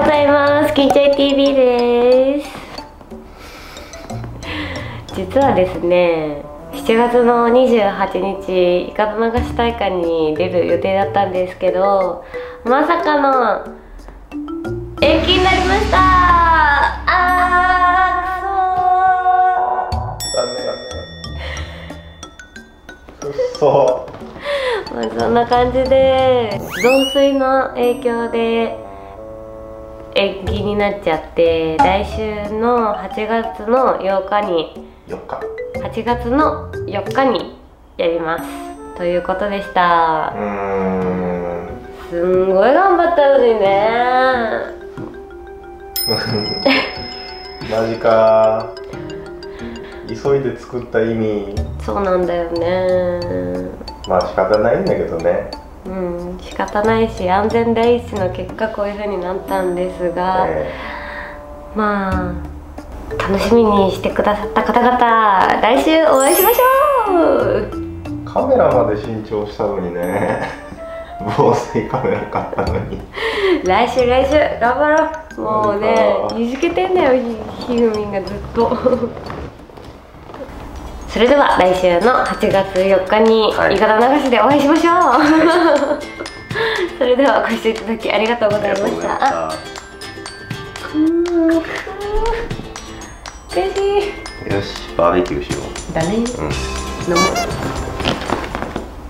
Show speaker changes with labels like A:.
A: ざいます。金ちゃい TV です。実はですね、7月の28日イカダ流し大会に出る予定だったんですけど、まさかの延期になりました。
B: くそ。
A: まあそんな感じで増水の影響で延期になっちゃって、来週の8月の8日に8月の4日にやりますということでした。すんごい頑張ったのにね。
B: マジか。急いで作った意味。
A: そうなんだよね。
B: まあ仕方ないんだけどね。
A: 仕方ないし、安全第一の結果こういう風になったんですが、まあ楽しみにしてくださった方々、来週お会いしましょう。
B: カメラまで新調したのにね。防水カメラ買ったのに。
A: 来週頑張ろう。もうね、いじけてんだよ、ひぐみんがずっと。それでは来週の8月4日にイカダ流しでお会いしましょう。それではご視聴いただきありがとうございました。悔しい。
B: よし、バーベキューしよう。
A: だね。飲もう。